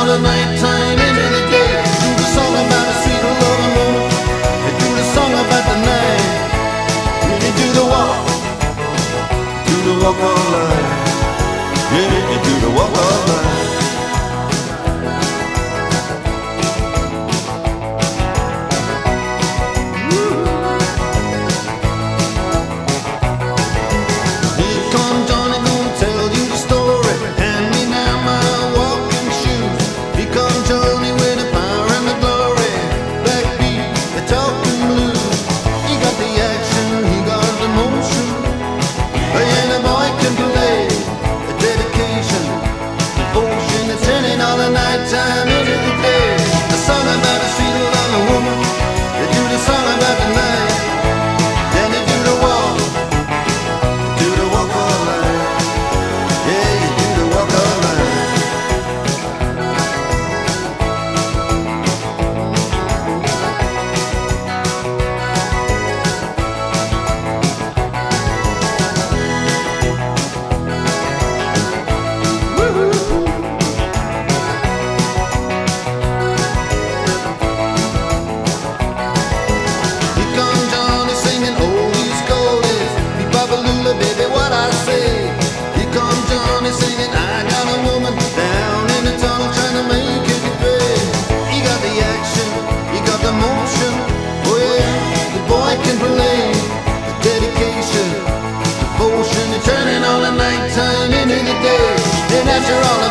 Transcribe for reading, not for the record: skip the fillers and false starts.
the nighttime into the day. Do the song about a sweet loving woman. They do the song about the night. You do the walk of life. Yeah, you do the walk of life. Nighttime into the day. A song about a sweet loving woman. They do the song about the night. Then they do the walk of life. Yeah, you do the walk of life. Baby, what I say. Here comes Johnny singing, I got a woman down in the tunnel trying to make it pay. He got the action, he got the motion. Oh yeah, the boy can play. The dedication, devotion, and turning all the nighttime into the day. And after all